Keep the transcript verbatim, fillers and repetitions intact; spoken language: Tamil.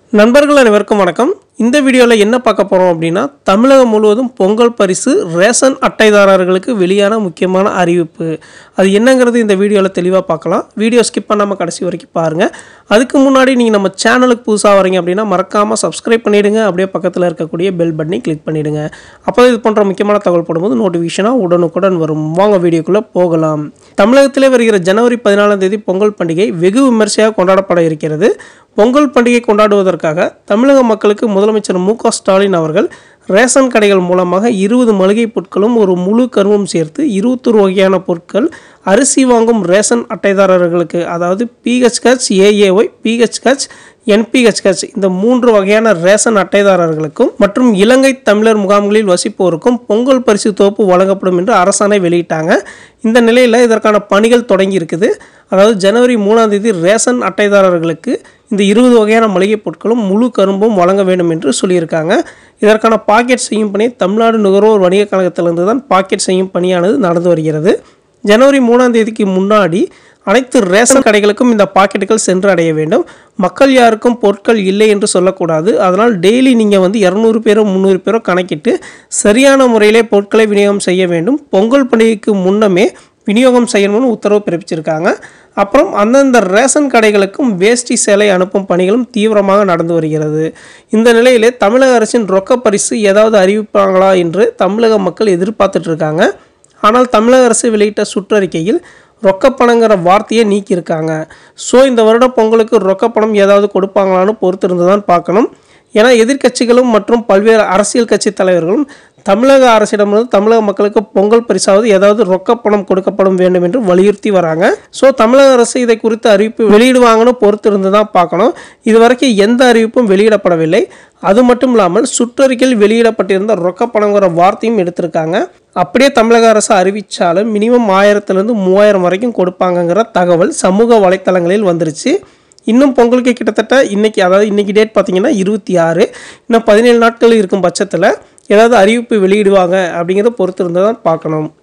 நண்பர்கள் அனைவருக்கும் வணக்கம். இந்த வீடியோவில் என்ன பார்க்க போகிறோம் அப்படின்னா, தமிழகம் முழுவதும் பொங்கல் பரிசு ரேஷன் அட்டைதாரர்களுக்கு வெளியான முக்கியமான அறிவிப்பு. அது என்னங்கிறது இந்த வீடியோவில் தெளிவாக பார்க்கலாம். வீடியோ ஸ்கிப் பண்ணாமல் கடைசி வரைக்கும் பாருங்கள். அதுக்கு முன்னாடி நீங்கள் நம்ம சேனலுக்கு புதுசாக வரீங்க அப்படின்னா மறக்காமல் சப்ஸ்கிரைப் பண்ணிவிடுங்க. அப்படியே பக்கத்தில் இருக்கக்கூடிய பெல் பட்டனை கிளிக் பண்ணிவிடுங்க. அப்போ இது போன்ற முக்கியமான தகவல் போடும்போது நோட்டிஃபிகேஷனாக உடனுக்குடன் வரும். வாங்க வீடியோக்குள்ளே போகலாம். தமிழகத்திலே வருகிற ஜனவரி பதினாலாம் தேதி பொங்கல் பண்டிகை வெகு விமர்சையாக கொண்டாடப்பட இருக்கிறது. பொங்கல் பண்டிகை கொண்டாடுவதற்காக தமிழக மக்களுக்கு முதலமைச்சர் மு க ஸ்டாலின் அவர்கள் ரேஷன் கடைகள் மூலமாக இருபது மளிகை பொருட்களும் ஒரு முழு கருவும் சேர்த்து இருபத்தொரு வகையான பொருட்கள் அரிசி வாங்கும் ரேஷன் அட்டைதாரர்களுக்கு, அதாவது பிஹெச்ஹெச், ஏஏஒய், பிஹெச்ஹெச், என்பிஹெச்ஹெச் இந்த மூன்று வகையான ரேஷன் அட்டைதாரர்களுக்கும் மற்றும் இலங்கை தமிழர் முகாம்களில் வசிப்போருக்கும் பொங்கல் பரிசு தொகுப்பு வழங்கப்படும் என்று அரசாணை வெளியிட்டாங்க. இந்த நிலையில் இதற்கான பணிகள் தொடங்கி இருக்குது. அதாவது ஜனவரி மூணாம் தேதி ரேஷன் அட்டைதாரர்களுக்கு இந்த இருபது வகையான மளிகை பொருட்களும் முழு கரும்பும் வழங்க வேண்டும் என்று சொல்லியிருக்காங்க. இதற்கான பாக்கெட் செய்யும் பணி தமிழ்நாடு நுகர்வோர் வணிக கழகத்திலிருந்து தான் பாக்கெட் செய்யும் பணியானது நடந்து வருகிறது. ஜனவரி மூணாம் தேதிக்கு முன்னாடி அனைத்து ரேஷன் கடைகளுக்கும் இந்த பாக்கெட்டுகள் சென்று அடைய வேண்டும். மக்கள் யாருக்கும் பொருட்கள் இல்லை என்று சொல்லக்கூடாது. அதனால் டெய்லி நீங்கள் வந்து இரநூறு பேரோ முந்நூறு பேரோ கணக்கிட்டு சரியான முறையிலே பொருட்களை விநியோகம் செய்ய வேண்டும். பொங்கல் பண்டிகைக்கு முன்னமே விநியோகம் செய்யணும்னு உத்தரவு பிறப்பிச்சிருக்காங்க. அப்புறம் அந்தந்த ரேஷன் கடைகளுக்கும் வேஷ்டி சேலை அனுப்பும் பணிகளும் தீவிரமாக நடந்து வருகிறது. இந்த நிலையிலே தமிழக அரசின் ரொக்க பரிசு ஏதாவது அறிவிப்பாங்களா என்று தமிழக மக்கள் எதிர்பார்த்துட்டு இருக்காங்க. ஆனால் தமிழக அரசு வெளியிட்ட சுற்றறிக்கையில் ரொக்கப்பணங்கிற வார்த்தையை நீக்கியிருக்காங்க. ஸோ இந்த வருட பொங்கலுக்கு ரொக்கப்பணம் ஏதாவது கொடுப்பாங்களான்னு பொறுத்திருந்து தான் பார்க்கணும். ஏன்னா எதிர்க்கட்சிகளும் மற்றும் பல்வேறு அரசியல் கட்சி தலைவர்களும் தமிழக அரசிடமிருந்து தமிழக மக்களுக்கு பொங்கல் பரிசாவது ஏதாவது ரொக்கப்பணம் கொடுக்கப்படும் வேண்டும் என்று வலியுறுத்தி வராங்க. ஸோ தமிழக அரசு இதை குறித்து அறிவிப்பு வெளியிடுவாங்கன்னு பொறுத்திருந்து தான் பார்க்கணும். இதுவரைக்கும் எந்த அறிவிப்பும் வெளியிடப்படவில்லை. அது மட்டும் இல்லாமல் சுற்றறிக்கையில் வெளியிடப்பட்டிருந்த ரொக்கப்பணங்கிற வார்த்தையும் எடுத்திருக்காங்க. அப்படியே தமிழக அரசு அறிவித்தாலும் மினிமம் ஆயிரத்துலேருந்து மூவாயிரம் வரைக்கும் கொடுப்பாங்கங்கிற தகவல் சமூக வலைத்தளங்களில் வந்துருச்சு. இன்னும் பொங்கலுக்கு கிட்டத்தட்ட இன்றைக்கி, அதாவது இன்றைக்கி டேட் பார்த்திங்கன்னா இருபத்தி ஆறு, இன்னும் பதினேழு நாட்கள் இருக்கும் பட்சத்தில் ஏதாவது அறிவிப்பு வெளியிடுவாங்க அப்படிங்கிறத பொறுத்து இருந்து தான் பார்க்கணும்.